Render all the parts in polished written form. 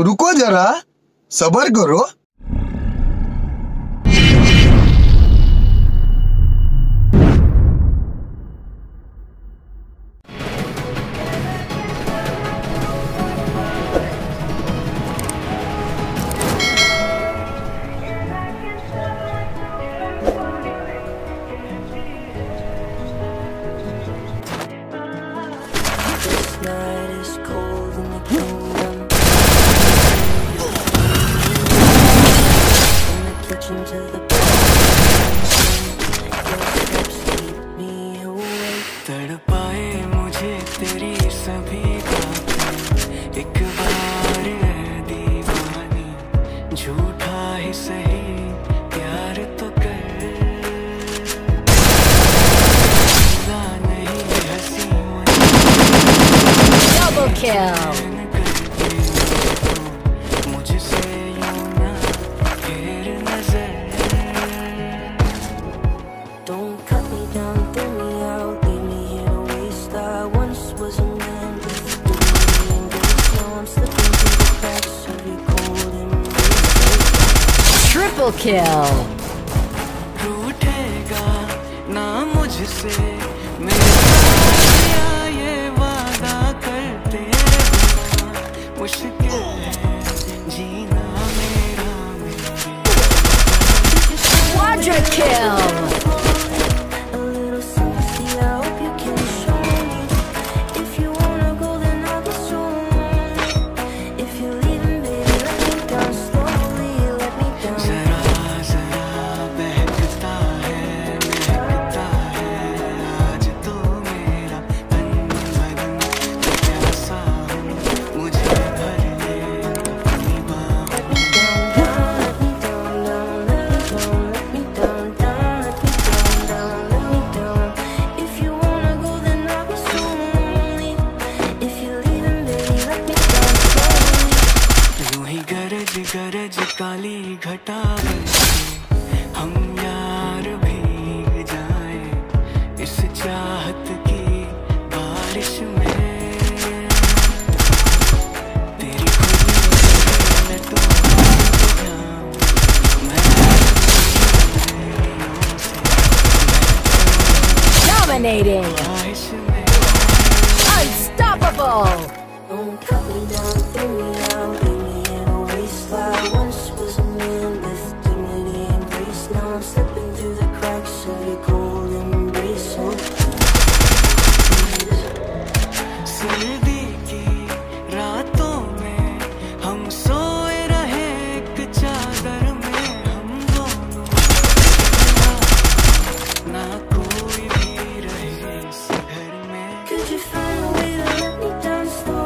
रुको जरा, सबर करो। Triple kill. रूठेगा ना मुझसे मेरा ये वादा करते मुश्किल है जीना मेरा Quadra kill. गरज काली घटा हम यार भीग जाए इस चाहत की बारिश में तेरी खुली Dominating. Unstoppable. Don't cut me down, throw me out, leave me in a wasteland. Once was a man with dignity and grace. Now I'm slipping through the cracks of your cold embrace. Oh, सर्दी की रातों में हम सोए रहे एक चादर में हम दोनों ना कोई भी रहे इस घर में could you find a way to let me down slowly?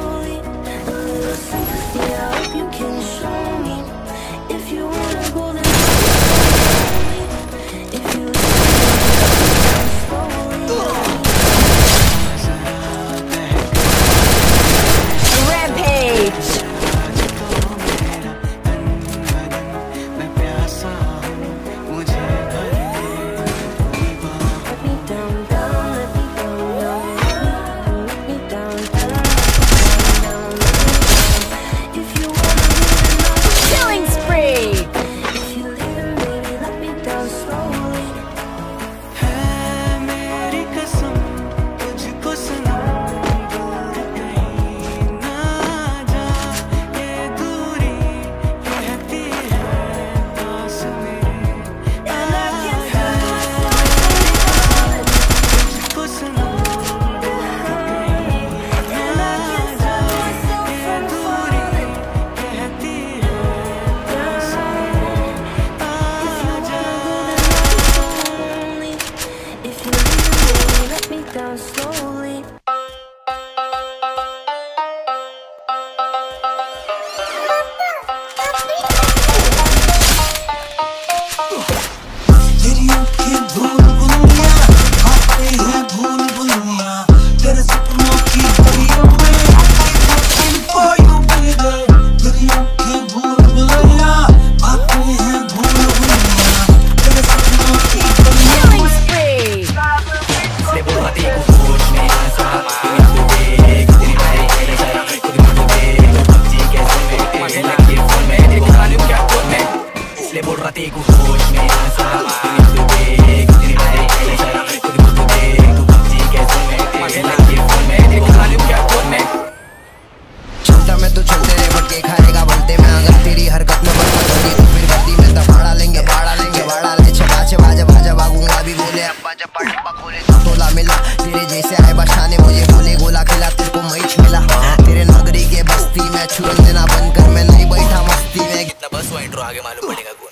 इसलिए बोल रहा तेरे को होश में आ सारा तू देख तेरी डायरेक्ट चला खुद को तू देख तू पबजी के जोन में तेरे लगे फोन में तेरे को मालूम क्या फोन में चलता मैं तो चलते रे बट के खाएगा बोलते मैं अगर तेरी हरकत में बरकत होगी तो फिर गर्दी में दबाड़ा लेंगे भाड़ा ले चबा चबा जबा जब आऊंगा भी बोले अब्बा जब डब्बा खोले तो तोला मिला तेरे जैसे आए बशाने मुझे बोले गोला खिला तेरे को मैच मिला तेरे नगरी के बस्ती में छुन देना बंद कर मैं नहीं बैठा मस्ती में कितना बस वो इंट्रो आगे मालूम पड़ेगा कौन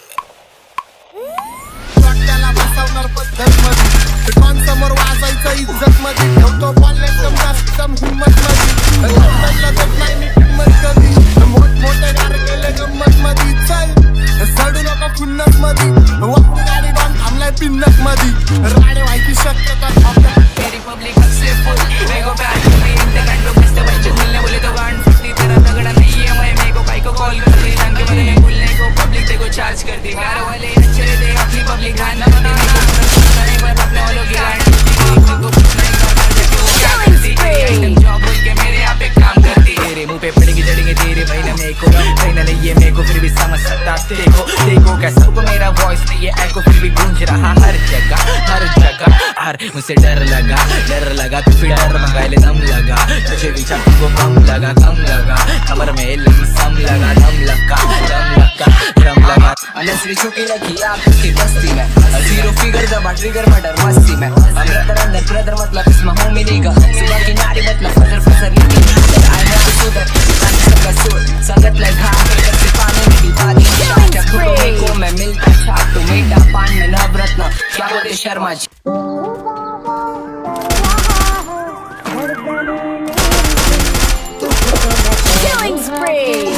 त्याला बसवणार पद्धत मध्ये कोण समोर वाजायचं इज्जत मध्ये ठेवतो बॉल एकदम जास्त हिम्मत मध्ये लढत नाही मी किंमत कधी मोठमोठे गार केले गंमत मध्ये चल सडू नको खुन्नस मध्ये वापरू गाडी डॉन थांबलाय पिन्नत मध्ये राडे व्हायची शक्यता तेरी पब्लिक सबसे फुल मेरे को प्यार करती है इंते कांड लोग किससे बच्चे मिलने बोले तो 150 तेरा तगड़ा नहीं है मैं मेरे को भाई को कॉल करती जान के मैंने बोलने को पब्लिक तेरे को चार्ज कर दी घर वाले अच्छे दे अपनी पब्लिक खाना नहीं पर अपने वालों की गाड़ी को कुछ नहीं करता जब वो क्या करती आइटम जॉब बोल के मेरे यहाँ पे काम करती तेरे मुंह पे पड़ेंगे जड़ेंगे तेरे भाई ना मेरे को कहीं ना नहीं ये मेरे को फिर भी समझ सकता देखो कैसा को मेरा वॉइस नहीं है एको फिर भी गूंज रहा हर जगह हर मुझसे डर लगा तो फिर डर मंगा ले दम लगा तुझे विचार तुमको कम लगा कमर में लगी सम लगा दम लगा अनसरी छुपी रखी आपकी बस्ती में जीरो फिगर दबा ट्रिगर मर्डर मस्ती में ब्रदर मतलब इसमें हूँ मिलेगा सुबह की नारी मतलब फजर निकल आई है सुधर संगत लाइक हाँ से पानी में दीवारी को मैं मिलता छाप तो मीठा पान में नवरत्न क्या बोले शर्मा जी Killing spree.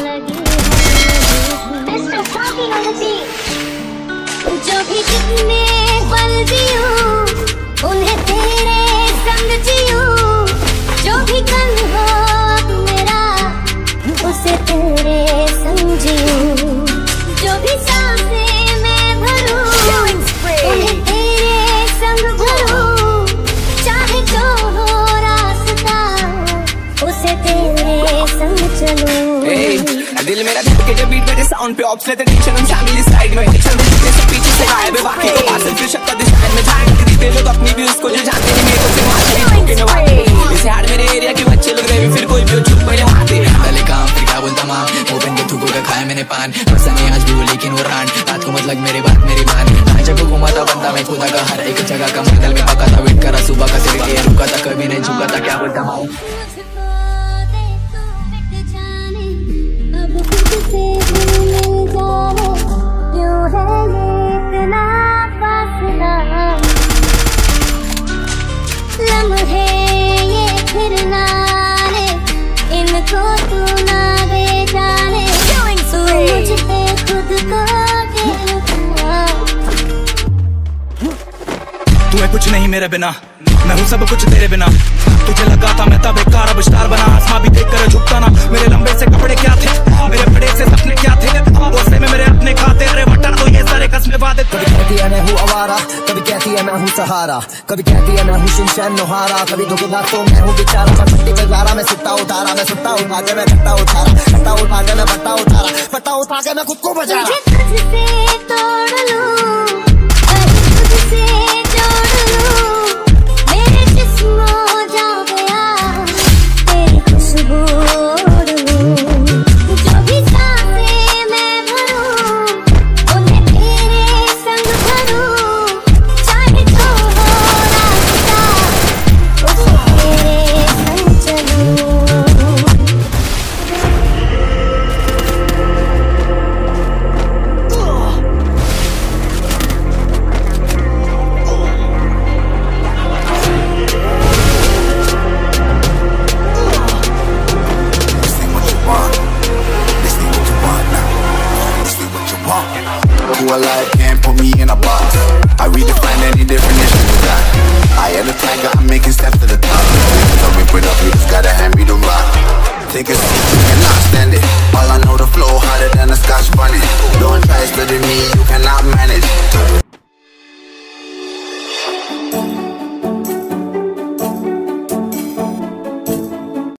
जो भी कितने पल जियो उन्हें तेरे संग जियो जो भी कल हो तू मेरा उसे तेरे संग जियो जो भी सांसें मैं भरूं उन्हें तेरे संग भरूं चाहे जो हो रास्ता उसे तेरे संग चलूं दिल मेरा धड़के जब बीट मेरे साउंड पे ऑप्स लेते टेंशन उन फैमिली साइड में टेंशन देखते सब पीछे से गायब है बाकी को पास फिर शक्का दिशा में जाएंगे खरीदते लोग अपनी भी उसको जो जानते नहीं मेरे को फिर मार के नवाते इसे हार मेरे एरिया के बच्चे लोग रहे फिर कोई भी चुप पहले मारते पहले काम फिर क्या बोलता मां ओपन के थूको का खाया मैंने पान पसंद नहीं आज भी लेकिन वो रान रात को मतलब मेरे बात मेरी मान आज को घुमाता बनता मैं खुदा का हर एक जगह का मंगल में पका था वेट करा सुबह का तेरे लिए रुका था कभी नहीं झुका था क्या बोलता मां लम्हे ये फिर ना ले इनको तू ना दे जाने तू मुझ पे खुद को तू है कुछ नहीं मेरे बिना मैं हूँ सब कुछ तेरे बिना तुझे लगा था मैं तब बेकार अब स्टार बना आसमां भी देख कर झुकता ना मेरे लंबे से कपड़े क्या थे मेरे बड़े से सपने क्या थे बोसे में मेरे अपने खाते अरे बटा तो ये सारे कसमें वादे कभी कहती है मैं हूँ आवारा कभी कहती है मैं हूँ सहारा कभी कहती है मैं हूँ शिनचैन नोहारा कभी धोखेबाज तो मैं हूँ बेचारा मैं पट्टी पे गारा मैं सुट्टा उतारा मैं सुट्टा उठा के मैं खट्टा उतारा खट्टा उठा के मैं पट्टा उतारा पट्टा उठा के मैं खुद को बचा तुझसे तोड़ लूं तुझसे जोड़ लूं मेरे जिस्म जा गया तेरी खुशबू ओढ़ लूं जो भी सांसें मैं भरूं उन्हें तेरे संग भरूं चाहे जो हो रास्ता उसे तेरे संग चलूं Who alive can't put me in a box. I redefine any definition of that. I am the tiger, I'm making steps to the top. So we put up, you just gotta hand me the rock. Take a seat, you cannot stand it. All I know, the flow harder than a Scotch bunny. Don't try studying me, you cannot manage.